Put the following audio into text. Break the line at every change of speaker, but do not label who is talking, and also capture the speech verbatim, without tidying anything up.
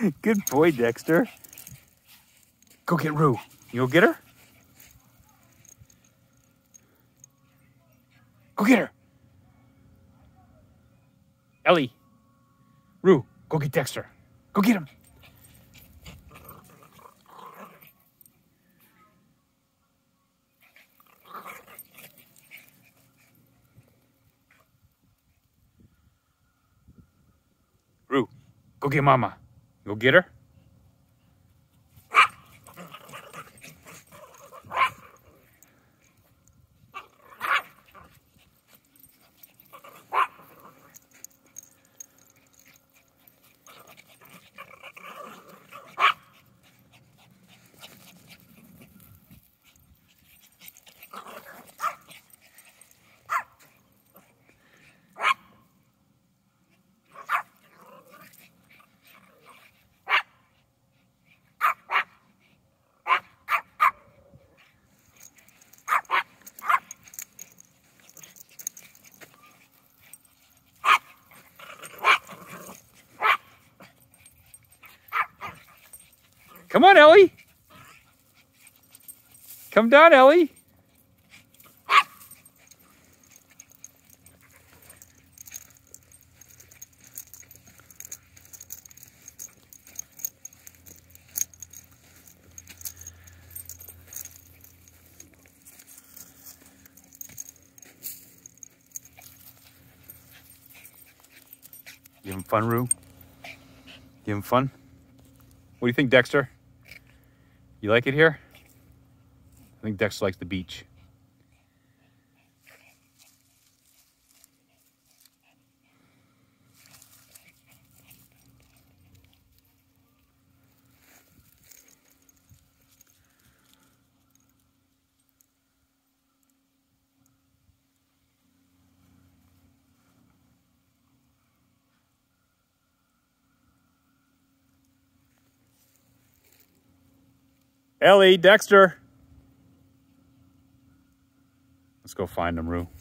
Good boy, Dexter. Go get Roo. You go get her? Go get her. Ellie. Roo, go get Dexter. Go get him. Roo, go get Mama. Go get her. Come on, Ellie. Come down, Ellie. You having fun, Roo? You having fun? What do you think, Dexter? You like it here? I think Dexter likes the beach. Ellie, Dexter. Let's go find him, Roo.